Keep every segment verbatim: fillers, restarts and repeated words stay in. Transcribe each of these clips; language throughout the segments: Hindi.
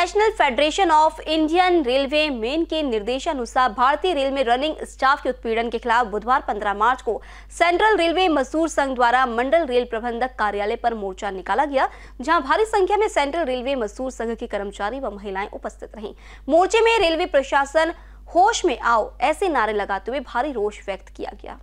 National federation of Indian railway men के निर्देशानुसार भारतीय रेल में रनिंग स्टाफ के उत्पीड़न के खिलाफ बुधवार पंद्रह मार्च को सेंट्रल रेलवे मजदूर संघ द्वारा मंडल रेल प्रबंधक कार्यालय पर मोर्चा निकाला गया, जहां भारी संख्या में सेंट्रल रेलवे मजदूर संघ के कर्मचारी व महिलाएं उपस्थित रहीं। मोर्चे में रेलवे प्रशासन होश में आओ ऐसे नारे लगाते हुए भारी रोष व्यक्त किया गया।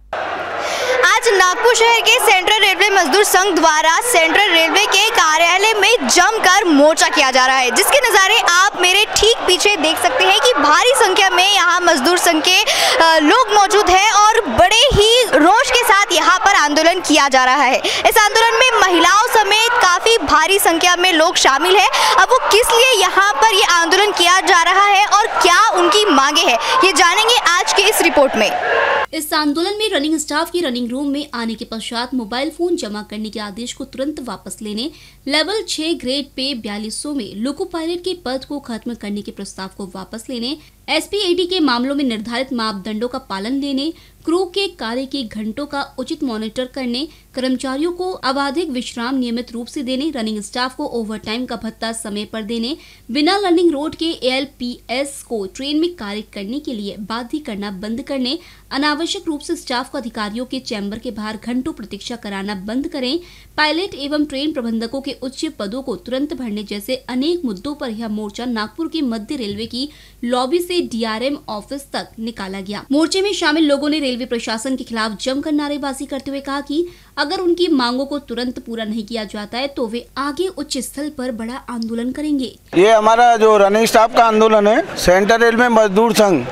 आज नागपुर शहर के सेंट्रल रेलवे मजदूर संघ द्वारा सेंट्रल रेलवे के कार्यालय में जमकर मोर्चा किया जा रहा है, जिसके नज़ारे आप मेरे ठीक पीछे देख सकते हैं कि भारी संख्या में यहाँ मजदूर संघ के लोग मौजूद हैं और बड़े ही रोष के साथ यहाँ पर आंदोलन किया जा रहा है। इस आंदोलन में महिलाओं समेत काफ़ी भारी संख्या में लोग शामिल हैं। अब वो किस लिए यहाँ पर ये आंदोलन किया जा रहा है और क्या उनकी मांगे हैं, ये जानेंगे आज के इस रिपोर्ट में। इस आंदोलन में रनिंग स्टाफ की रनिंग रूम में आने के पश्चात मोबाइल फोन जमा करने के आदेश को तुरंत वापस लेने, लेवल छह ग्रेड पे बयालीस सौ में लोको पायलट के पद को खत्म करने के प्रस्ताव को वापस लेने, एसपीएडी के मामलों में निर्धारित मापदंडों का पालन लेने, क्रू के कार्य के घंटों का उचित मॉनिटर करने, कर्मचारियों को आवधिक विश्राम नियमित रूप से देने, रनिंग स्टाफ को ओवरटाइम का भत्ता समय पर देने, बिना लर्निंग रोड के एएलपीएस को ट्रेन में कार्य करने के लिए बाध्य करना बंद करने, अनावश्यक रूप से स्टाफ को अधिकारियों के चैम्बर के बाहर घंटों प्रतीक्षा कराना बंद करें, पायलट एवं ट्रेन प्रबंधकों के उच्च पदों को तुरंत भरने जैसे अनेक मुद्दों पर यह मोर्चा नागपुर के मध्य रेलवे की लॉबी से डीआरएम ऑफिस तक निकाला गया। मोर्चे में शामिल लोगों ने रेलवे प्रशासन के खिलाफ जमकर नारेबाजी करते हुए कहा कि अगर उनकी मांगों को तुरंत पूरा नहीं किया जाता है तो वे आगे उच्च स्थल पर बड़ा आंदोलन करेंगे। ये हमारा जो रनिंग स्टाफ का आंदोलन है, सेंट्रल रेलवे मजदूर संघ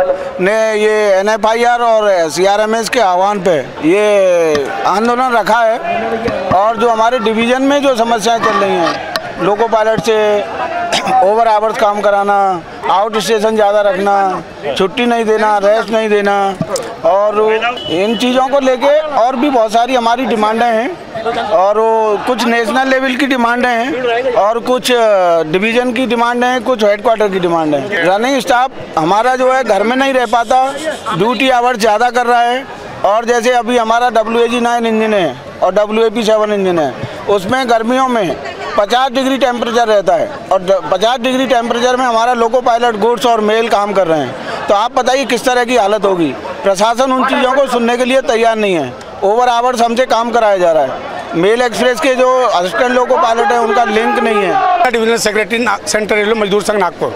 ने ये एनएफआईआर और सीआरएमएस के आह्वान पे ये आंदोलन रखा है। और जो हमारे डिवीजन में जो समस्याएं चल रही हैं, लोको पायलट से ओवर आवर्स काम कराना, आउट स्टेशन ज़्यादा रखना, छुट्टी नहीं देना, रेस्ट नहीं देना, और इन चीज़ों को लेके और भी बहुत सारी हमारी डिमांडें हैं। और कुछ नेशनल लेवल की डिमांडें हैं और कुछ डिवीज़न की डिमांडें हैं, कुछ हेडक्वार्टर की डिमांडें हैं। रनिंग स्टाफ हमारा जो है घर में नहीं रह पाता, ड्यूटी आवर्स ज़्यादा कर रहा है। और जैसे अभी हमारा W A G nine engine है और W A P seven engine है, उसमें गर्मियों में पचास डिग्री टेम्परेचर रहता है और पचास डिग्री टेम्परेचर में हमारा लोको पायलट गुड्स और मेल काम कर रहे हैं। तो आप बताइए किस तरह की हालत होगी। प्रशासन उन चीज़ों को सुनने के लिए तैयार नहीं है। ओवर आवर्स हमसे काम कराया जा रहा है। मेल एक्सप्रेस के जो असिस्टेंट लोको पायलट हैं उनका लिंक नहीं है। डिविजनल सेक्रेटरी सेंट्रल रेलवे मजदूर संघ नागपुर।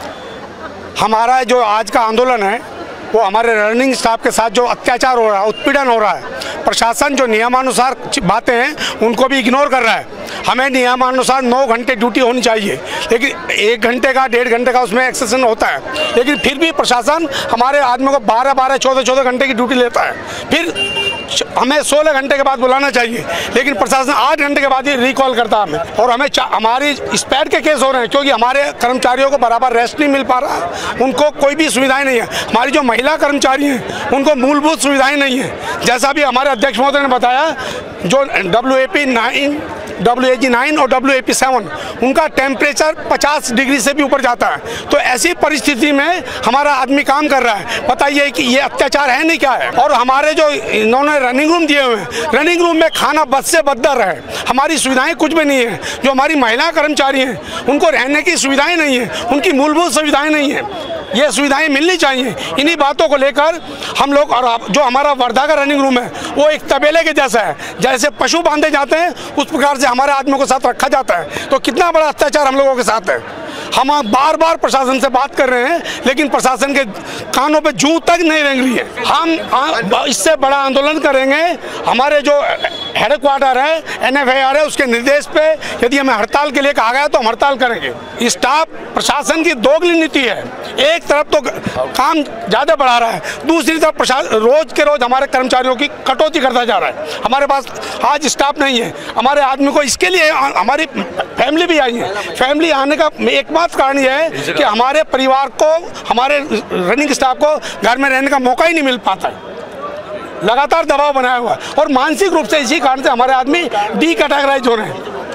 हमारा जो आज का आंदोलन है वो हमारे रनिंग स्टाफ के साथ जो अत्याचार हो रहा है, उत्पीड़न हो रहा है, प्रशासन जो नियमानुसार बातें हैं उनको भी इग्नोर कर रहा है। हमें नियमानुसार नौ घंटे ड्यूटी होनी चाहिए, लेकिन एक घंटे का डेढ़ घंटे का उसमें एक्सेशन होता है, लेकिन फिर भी प्रशासन हमारे आदमियों को बारह बारह चौदह चौदह घंटे की ड्यूटी लेता है। फिर हमें सोलह घंटे के बाद बुलाना चाहिए, लेकिन प्रशासन आठ घंटे के बाद ही रिकॉल करता है हमें। और हमें हमारी स्पैड के केस हो रहे हैं क्योंकि हमारे कर्मचारियों को बराबर रेस्ट नहीं मिल पा रहा है, उनको कोई भी सुविधाएं नहीं है। हमारी जो महिला कर्मचारी हैं उनको मूलभूत सुविधाएं नहीं है। जैसा भी हमारे अध्यक्ष महोदय ने बताया, जो W A P nine W A G nine और डब्ल्यू ए पी सेवन उनका टेम्परेचर पचास डिग्री से भी ऊपर जाता है। तो ऐसी परिस्थिति में हमारा आदमी काम कर रहा है। बताइए कि ये अत्याचार है नहीं क्या है। और हमारे जो इन्होंने रनिंग रूम दिए हुए हैं, रनिंग रूम में खाना बद से बदतर है, हमारी सुविधाएं कुछ भी नहीं है। जो हमारी महिला कर्मचारी हैं उनको रहने की सुविधाएं नहीं है, उनकी मूलभूत सुविधाएं नहीं है। ये सुविधाएं मिलनी चाहिए। इन्हीं बातों को लेकर हम लोग, और जो हमारा वर्धा का रनिंग रूम है वो एक तबेले के जैसा है, जैसे पशु बांधे जाते हैं उस प्रकार से हमारे आदमियों को साथ रखा जाता है। तो कितना बड़ा अत्याचार हम लोगों के साथ है। हम बार बार प्रशासन से बात कर रहे हैं, लेकिन प्रशासन के कानों पे जूं तक नहीं रेंग रही है। हम इससे बड़ा आंदोलन करेंगे। हमारे जो हेडक्वार्टर है, एनएफआईआर है, उसके निर्देश पे यदि हमें हड़ताल के लिए कहा गया तो हम हड़ताल करेंगे। स्टाफ प्रशासन की दोगली नीति है। एक तरफ तो काम ज़्यादा बढ़ा रहा है, दूसरी तरफ प्रशासन रोज के रोज हमारे कर्मचारियों की कटौती करता जा रहा है। हमारे पास आज स्टाफ नहीं है। हमारे आदमी को इसके लिए हमारी फैमिली भी आई है। फैमिली आने का एकमात्र कारण यह है कि हमारे परिवार को, हमारे रनिंग स्टाफ को घर में रहने का मौका ही नहीं मिल पाता है। लगातार दबाव बनाया हुआ है और मानसिक रूप से इसी कारण से हमारे आदमी डी कैटेगराइज हो रहे हैं।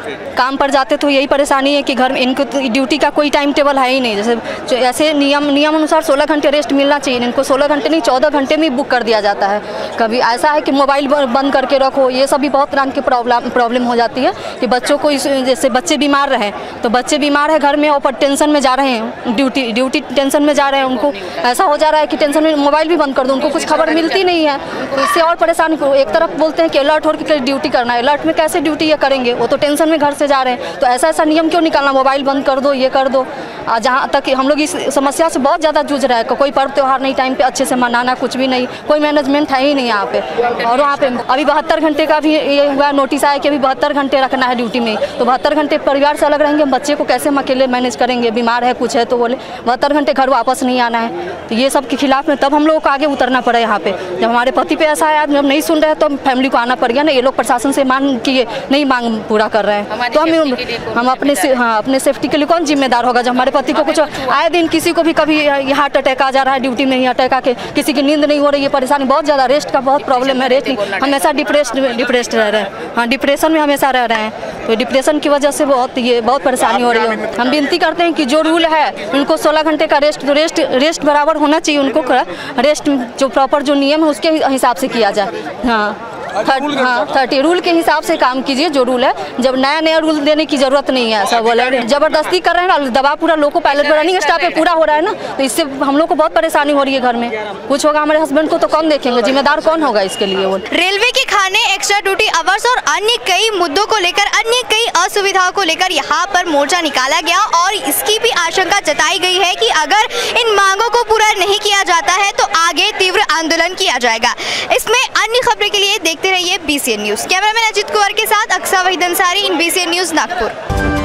काम पर जाते तो यही परेशानी है कि घर में इनको तो ड्यूटी का कोई टाइम टेबल है ही नहीं। जैसे जो ऐसे नियम नियम अनुसार सोलह घंटे रेस्ट मिलना चाहिए, इनको सोलह घंटे नहीं चौदह घंटे में बुक कर दिया जाता है। कभी ऐसा है कि मोबाइल बंद करके रखो, ये सब भी बहुत तरह की प्रॉब्लम प्रॉब्लम हो जाती है कि बच्चों को जैसे बच्चे बीमार रहे तो बच्चे बीमार है घर में और टेंशन में जा रहे हैं, ड्यूटी ड्यूटी टेंशन में जा रहे हैं, उनको ऐसा हो जा रहा है कि टेंशन में मोबाइल भी बंद कर दो, उनको कुछ खबर मिलती नहीं है। तो इससे और परेशानी, एक तरफ बोलते हैं कि अलर्ट होकर ड्यूटी करना है, अलर्ट में कैसे ड्यूटी ये करेंगे, वो तो टेंशन में घर से जा रहे हैं। तो ऐसा ऐसा नियम क्यों निकालना, मोबाइल बंद कर दो, ये कर दो। जहाँ तक हम लोग इस समस्या से बहुत ज़्यादा जूझ रहे हैं, कोई पर्व त्यौहार नहीं टाइम पे अच्छे से मनाना, कुछ भी नहीं, कोई मैनेजमेंट है ही नहीं यहाँ पे। और वहाँ पे अभी बहत्तर घंटे का भी ये हुआ नोटिस आया कि अभी बहत्तर घंटे रखना है ड्यूटी में, तो बहत्तर घंटे परिवार से अलग रहेंगे, हम बच्चे को कैसे हम अकेले मैनेज करेंगे, बीमार है कुछ है तो बोले बहत्तर घंटे घर वापस नहीं आना है। तो ये सब के खिलाफ में तब हम लोगों को आगे उतरना पड़ा यहाँ पे। जब हमारे पति पे ऐसा है, जब नहीं सुन रहे तो फैमिली को आना पड़ गया ना, ये लोग प्रशासन से मांग किए नहीं मांग पूरा कर रहे हैं, तो हम हम अपने से हाँ अपने सेफ्टी के लिए कौन जिम्मेदार होगा। जब हमारे पति को कुछ आए दिन किसी को भी कभी हार्ट अटैक आ जा रहा है, ड्यूटी में ही अटैक आके किसी की नींद नहीं हो रही है, परेशानी बहुत ज़्यादा, रेस्ट का बहुत प्रॉब्लम है, रेस्ट हमेशा डिप्रेस्ड डिप्रेस्ड रह रहे हैं, हाँ डिप्रेशन में हमेशा रह रहे हैं। तो डिप्रेशन की वजह से बहुत ये बहुत परेशानी हो रही है। हम विनती करते हैं कि जो रूल है उनको सोलह घंटे का रेस्ट, तो रेस्ट रेस्ट बराबर होना चाहिए, उनको रेस्ट जो प्रॉपर जो नियम है उसके हिसाब से किया जाए। हाँ थर्टी हाँ थर्टी रूल के हिसाब से काम कीजिए जो रूल है, जब नया नया रूल देने की जरूरत नहीं है। ऐसा बोले जबरदस्ती कर रहे हैं ना, दबाव पूरा लोको पायलट पर रनिंग स्टाफ पे पूरा हो रहा है ना, तो इससे हम लोग को बहुत परेशानी हो रही है। घर में कुछ होगा हमारे हस्बैंड को तो कौन देखेंगे, जिम्मेदार कौन होगा इसके लिए। वो रेलवे के खाने, एक्स्ट्रा ड्यूटी आवर्स और अन्य कई मुद्दों को लेकर, अन्य कई असुविधाओं को लेकर यहाँ पर मोर्चा निकाला गया और इसकी भी आशंका जताई गई है कि अगर इन मांगों को पूरा नहीं किया जाता है तो आगे तीव्र आंदोलन किया जाएगा। इसमें अन्य खबरों के लिए देखते रहिए BCN news. Cameraman Ajit Kumar के साथ Aqsa Waheed Ansari in BCN news Nagpur.